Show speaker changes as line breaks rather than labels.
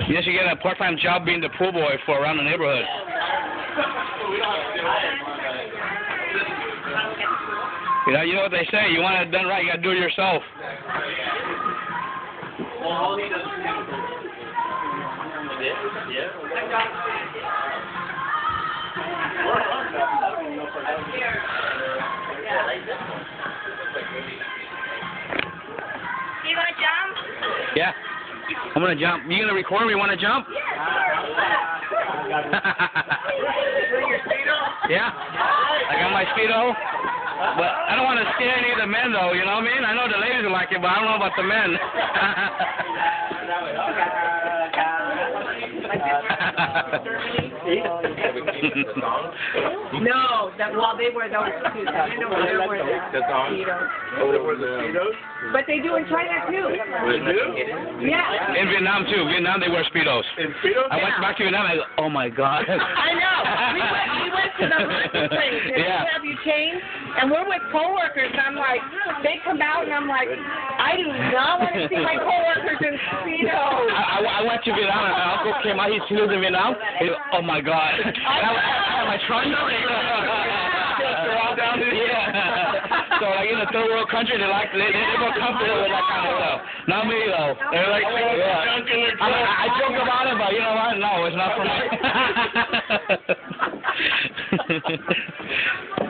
You should get a part-time job being the pool boy for around the neighborhood. You know what they say. You want it done right, you got to do it yourself.
You want to jump?
Yeah. I'm going to jump. You going to record me? You want to jump? Yeah. I got my Speedo. But I don't want to scare any of the men, though, you know what I mean? I know the ladies will like it, but I don't know about the men.
No, they wear those too. I didn't know they were the Speedos.
Oh, they wear the Speedos?
But they do in China too.
They do?
Yeah.
In Vietnam, too. Vietnam, they wear Speedos.
In Speedos?
I went back to Vietnam, I go, oh, my God.
I know. We went to the market place.
Yeah.
Have you changed? And we're with coworkers, and I'm like, they come out, and I'm like, I do not want to see my coworkers in Speedos.
I went to Vietnam, and my uncle came out. He lives in Vietnam. He goes, oh, my God. And I had my trunk. They're all down there. Yeah. So, like, in a third world country, they're more comfortable with that kind of stuff. Not me, though. They're like, yeah. I joke about it, but you know what? No, it's not for me.